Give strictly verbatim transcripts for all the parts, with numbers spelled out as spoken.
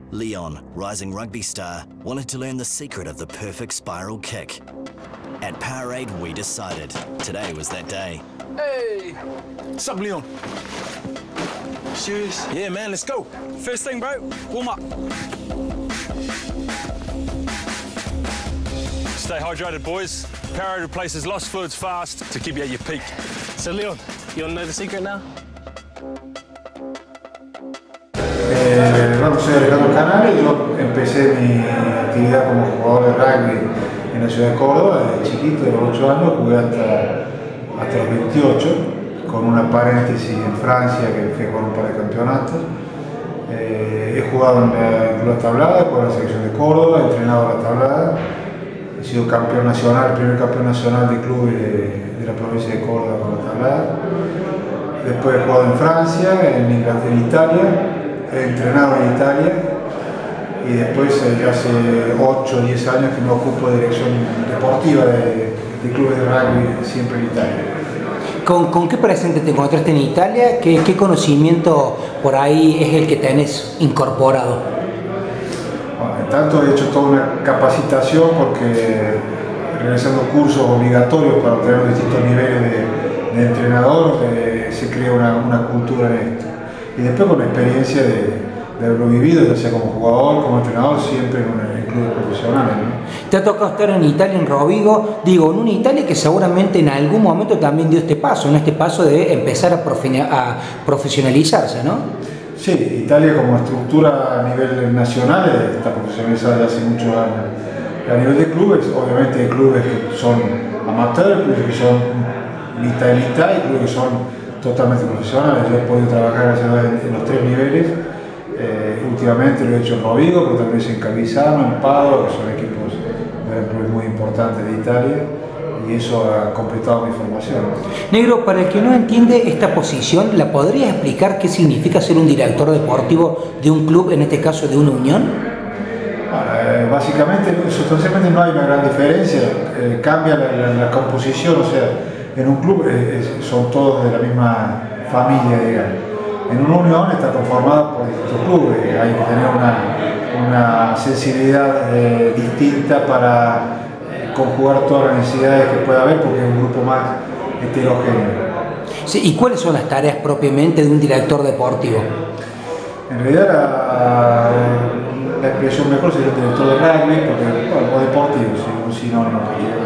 Leon, rising rugby star, wanted to learn the secret of the perfect spiral kick. At Powerade, we decided today was that day. Hey! What's up, Leon? Serious? Yeah, man, let's go. First thing, bro, warm up. Stay hydrated, boys. Powerade replaces lost fluids fast to keep you at your peak. So, Leon, you want to know the secret now? Eh, bueno, soy Alejandro Canales. Yo empecé mi actividad como jugador de rugby en la ciudad de Córdoba, desde chiquito, de los ocho años, jugué hasta, hasta los veintiocho, con una paréntesis en Francia que fui a jugar un par de campeonatos. Eh, he jugado en la Club Tablada, con la selección de Córdoba, he entrenado a la Tablada, he sido campeón nacional, el primer campeón nacional de clubes de, de la provincia de Córdoba con la Tablada. Después he jugado en Francia, en Inglaterra, en Italia. He entrenado en Italia y después ya hace ocho o diez años que me ocupo de dirección deportiva de, de clubes de rugby siempre en Italia. ¿Con, con qué presente te encontraste en Italia? ¿Qué, ¿Qué conocimiento por ahí es el que tenés incorporado? Bueno, en tanto he hecho toda una capacitación porque realizando cursos obligatorios para obtener distintos niveles de, de entrenador eh, se crea una, una cultura en esto. Y después con la experiencia de, de haberlo vivido, ya sea como jugador, como entrenador, siempre en, un, en clubes profesionales, ¿no? Te ha tocado estar en Italia, en Rovigo, digo, en una Italia que seguramente en algún momento también dio este paso, en este paso de empezar a, profe a profesionalizarse, ¿no? Sí, Italia como estructura a nivel nacional está profesionalizada ya hace muchos años. A nivel de clubes, obviamente hay clubes que son amateurs, clubes que son mitad y mitad y clubes que son totalmente profesionales. Yo he podido trabajar en los tres niveles. Eh, últimamente lo he hecho en Rovigo, pero también en Calvisano, en Padova, que son equipos clubes muy importantes de Italia, y eso ha completado mi formación. Negro, para el que no entiende esta posición, ¿la podrías explicar qué significa ser un director deportivo de un club, en este caso de una unión? Bueno, eh, básicamente, sustancialmente no hay una gran diferencia, eh, cambia la, la, la composición, o sea, en un club eh, son todos de la misma familia, digamos. En una unión está conformada por distintos clubes, hay que tener una, una sensibilidad eh, distinta para eh, conjugar todas las necesidades que pueda haber, porque es un grupo más heterogéneo. Sí, ¿y cuáles son las tareas propiamente de un director deportivo? En realidad la, la expresión mejor sería el director de rugby, porque, bueno, o deportivo, si, si no, no.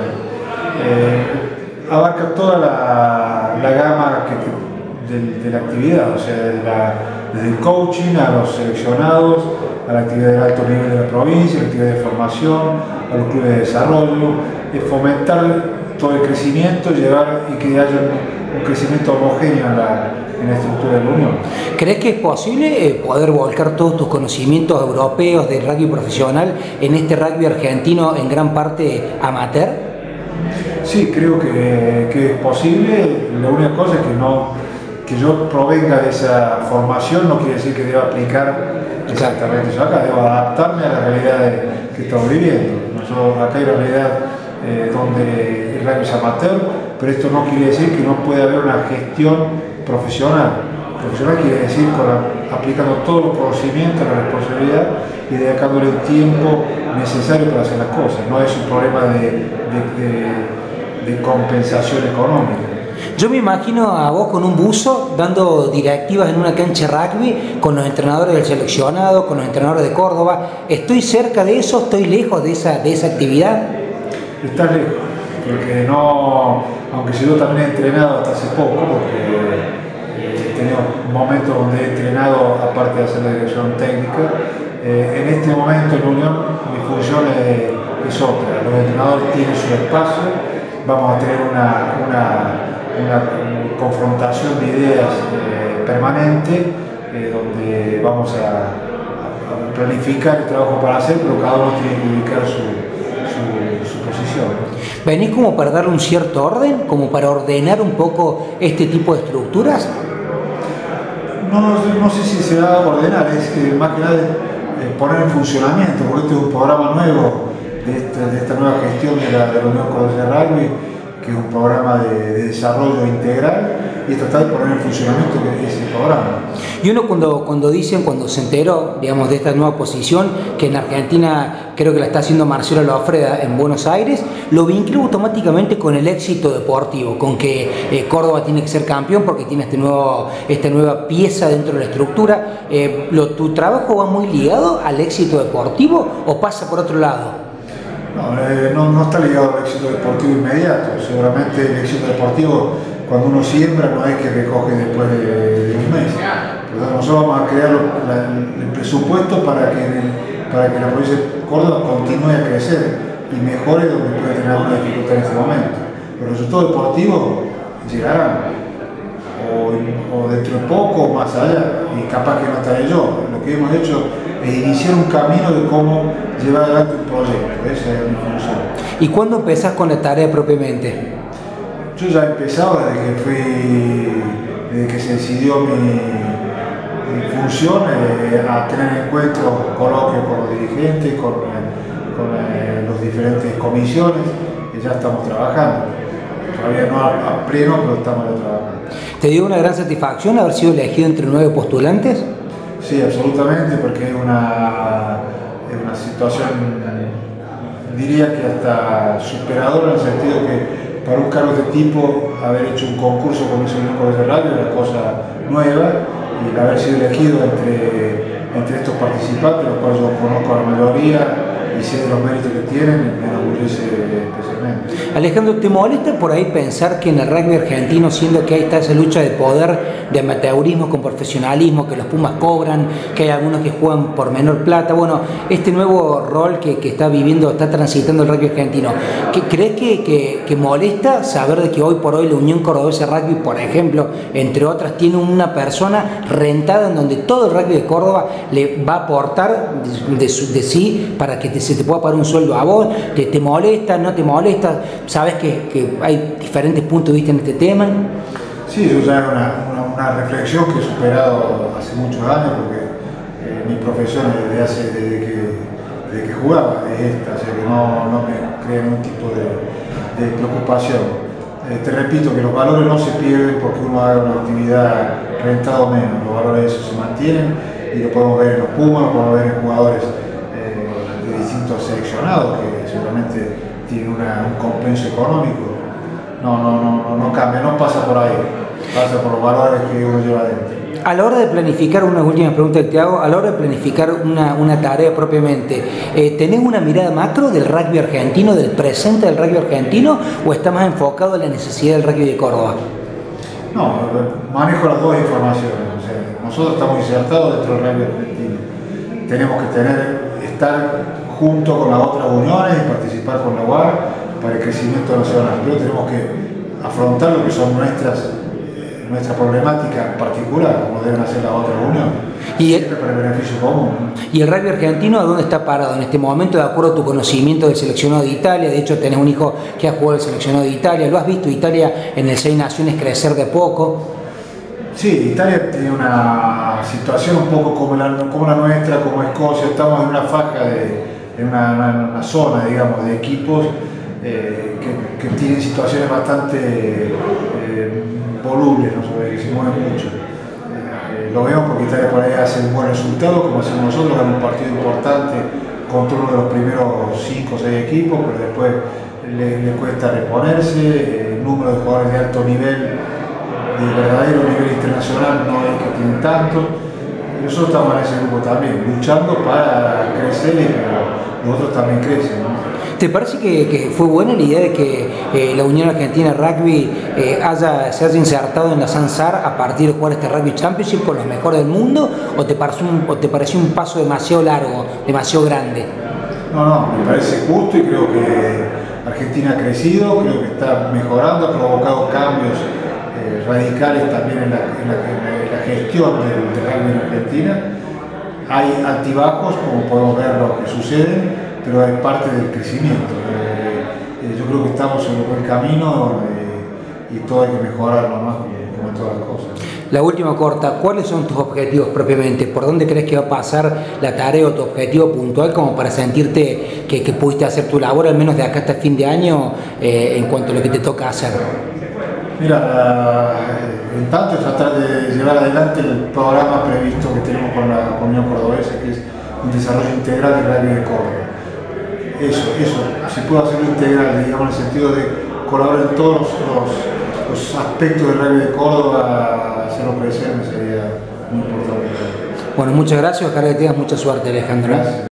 Eh, abarca toda la, la gama que, de, de la actividad, o sea, de la, desde el coaching a los seleccionados, a la actividad de alto nivel de la provincia, a la actividad de formación, a los clubes de desarrollo, es fomentar todo el crecimiento, llevar y que haya un, un crecimiento homogéneo en la, en la estructura de la Unión. ¿Crees que es posible poder volcar todos tus conocimientos europeos del rugby profesional en este rugby argentino en gran parte amateur? Sí, creo que, que es posible. La única cosa es que, no, que yo provenga de esa formación no quiere decir que deba aplicar exactamente eso acá, debo adaptarme a la realidad de, que estamos viviendo. Nosotros, acá hay una realidad eh, donde el rugby es amateur, pero esto no quiere decir que no pueda haber una gestión profesional. Profesional quiere decir con la, aplicando todos los conocimientos, la responsabilidad y dedicándole el tiempo necesario para hacer las cosas. No es un problema de, de, de, de compensación económica. Yo me imagino a vos con un buzo dando directivas en una cancha de rugby con los entrenadores del seleccionado, con los entrenadores de Córdoba. ¿Estoy cerca de eso? ¿Estoy lejos de esa, de esa actividad? Estás lejos, porque no, aunque yo también he entrenado hasta hace poco, porque he tenido momentos donde he entrenado aparte de hacer la dirección técnica. Eh, en este momento en la Unión mi función es, es otra. Los entrenadores tienen su espacio, vamos a tener una, una, una confrontación de ideas eh, permanente, eh, donde vamos a, a planificar el trabajo para hacer, pero cada uno tiene que ubicar su, su, su posición. ¿Venís como para darle un cierto orden, como para ordenar un poco este tipo de estructuras? No, no, no sé si se va a ordenar, es que más que nada eh, poner en funcionamiento, porque este es un programa nuevo de esta, de esta nueva gestión de la, de la Unión Cordobesa de Rugby, que es un programa de, de desarrollo integral, y tratar de poner en funcionamiento ese programa. Y uno cuando, cuando dicen, cuando se enteró, digamos, de esta nueva posición, que en Argentina creo que la está haciendo Marcelo Lofreda en Buenos Aires, lo vincula automáticamente con el éxito deportivo, con que eh, Córdoba tiene que ser campeón porque tiene este nuevo, esta nueva pieza dentro de la estructura. Eh, lo, ¿Tu trabajo va muy ligado al éxito deportivo o pasa por otro lado? No, eh, no, no está ligado al éxito deportivo inmediato. Seguramente el éxito deportivo, cuando uno siembra, no es que recoge después de, de un mes. Pero nosotros vamos a crear lo, la, el presupuesto para que, el, para que la provincia de Córdoba continúe a crecer y mejore donde puede tener alguna dificultad en este momento. Los resultados deportivos llegarán, o, o dentro de poco o más allá, y capaz que no estaré yo. Lo que hemos hecho es iniciar un camino de cómo llevar adelante un proyecto. Esa es mi función. ¿Y cuándo empezás con la tarea propiamente? Yo ya he empezado desde que fui, desde que se decidió mi, mi función, eh, a tener encuentros, coloquios con los dirigentes, con, con eh, las diferentes comisiones, y ya estamos trabajando. Todavía no a, a pleno, pero estamos ya trabajando. ¿Te dio una gran satisfacción haber sido elegido entre nueve postulantes? Sí, absolutamente, porque es una, es una situación, diría que hasta superadora, en el sentido que para un cargo de este tipo, haber hecho un concurso con ese grupo de radio era cosa nueva, y el haber sido elegido entre, entre estos participantes, los cuales yo conozco a la mayoría y sé de los méritos que tienen, me enorgullece especialmente. Alejandro, ¿te molesta por ahí pensar que en el rugby argentino, siendo que ahí está esa lucha de poder, de amateurismo con profesionalismo, que los Pumas cobran, que hay algunos que juegan por menor plata, bueno, este nuevo rol que, que está viviendo, está transitando el rugby argentino, ¿qué, ¿crees que, que, que molesta saber de que hoy por hoy la Unión Cordobesa Rugby, por ejemplo, entre otras, tiene una persona rentada en donde todo el rugby de Córdoba le va a aportar de, de, su, de sí para que te, se te pueda pagar un sueldo a vos? ¿Te, te molesta, no te molesta? ¿Sabes que, que hay diferentes puntos de vista en este tema? Sí, eso ya es una, una, una reflexión que he superado hace muchos años, porque eh, mi profesión desde, hace, desde, que, desde que jugaba es esta, o sea que no, no me crea ningún tipo de, de preocupación. Eh, te repito que los valores no se pierden porque uno haga una actividad rentada o menos, los valores esos se mantienen, y lo podemos ver en los Pumas, lo podemos ver en jugadores eh, de distintos seleccionados que seguramente tienen una, un compenso económico. No, no, no, no, no cambia, no pasa por ahí, pasa por los valores que uno lleva adentro. A la hora de planificar, una última pregunta que te hago, a la hora de planificar una, una tarea propiamente, eh, ¿tenés una mirada macro del rugby argentino, del presente del rugby argentino, o está más enfocado en la necesidad del rugby de Córdoba? No, manejo las dos informaciones. O sea, nosotros estamos insertados dentro del rugby argentino. Tenemos que tener, estar junto con las otras uniones y participar con la U A R para el crecimiento nacional, pero tenemos que afrontar lo que son nuestras, eh, nuestra problemática particular, como deben hacer las otras uniones, y el, siempre para el beneficio común. ¿Y el rugby argentino a dónde está parado en este momento, de acuerdo a tu conocimiento del seleccionado de Italia? De hecho, tenés un hijo que ha jugado el seleccionado de Italia, ¿lo has visto Italia en el Seis Naciones crecer de poco? Sí, Italia tiene una situación un poco como la, como la nuestra, como Escocia. Estamos en una faja, de, en una, una, una zona, digamos, de equipos eh, que, que tienen situaciones bastante eh, volubles, no sé, que se mueven mucho. Eh, lo vemos porque Italia por ahí hace un buen resultado, como hacemos nosotros, gana un partido importante contra uno de los primeros cinco o seis equipos, pero después le, le cuesta reponerse. El número de jugadores de alto nivel, de verdadero nivel internacional, no es que tienen tanto. Y nosotros estamos en ese grupo también, luchando para crecer, y pero los otros también crecen, ¿no? ¿Te parece que, que fue buena la idea de que eh, la Unión Argentina Rugby eh, haya, se haya insertado en la Sansar a partir de jugar este Rugby Championship con los mejores del mundo, o te pareció un, o te pareció un paso demasiado largo, demasiado grande? No, no, me parece justo, y creo que Argentina ha crecido, creo que está mejorando, ha provocado cambios eh, radicales también en la, en la, en la gestión del, del rugby en Argentina. Hay altibajos, como podemos ver lo que sucede, pero es parte del crecimiento. Eh, eh, yo creo que estamos en un buen camino, eh, y todo hay que mejorarlo más, como en todas las cosas. La última corta, ¿cuáles son tus objetivos propiamente? ¿Por dónde crees que va a pasar la tarea o tu objetivo puntual como para sentirte que, que pudiste hacer tu labor, al menos de acá hasta el fin de año, eh, en cuanto a lo que te toca hacer? Mira, en tanto tratar de llevar adelante el programa previsto que tenemos con la Unión Cordobesa, que es un desarrollo integral del rugby de Córdoba. Eso, eso, si puedo hacerlo integral, digamos, en el sentido de colaborar en todos los, los, los aspectos del rugby de Córdoba, hacerlo presente sería muy importante. Bueno, muchas gracias, ojalá que tengas mucha suerte, Alejandro. Gracias.